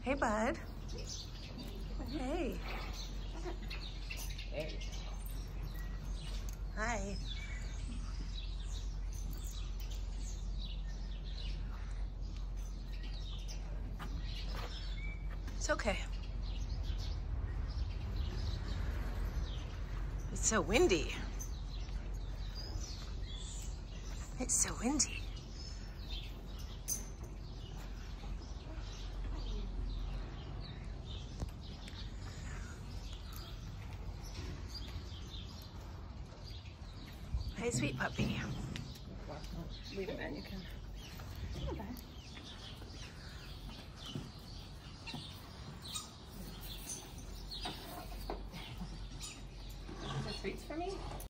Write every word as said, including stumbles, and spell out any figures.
Hey, bud. Hey. There you go. Hi. It's okay. It's so windy. It's so windy. Hey, sweet puppy. Leave it, man. You can. Okay. Is there treats for me?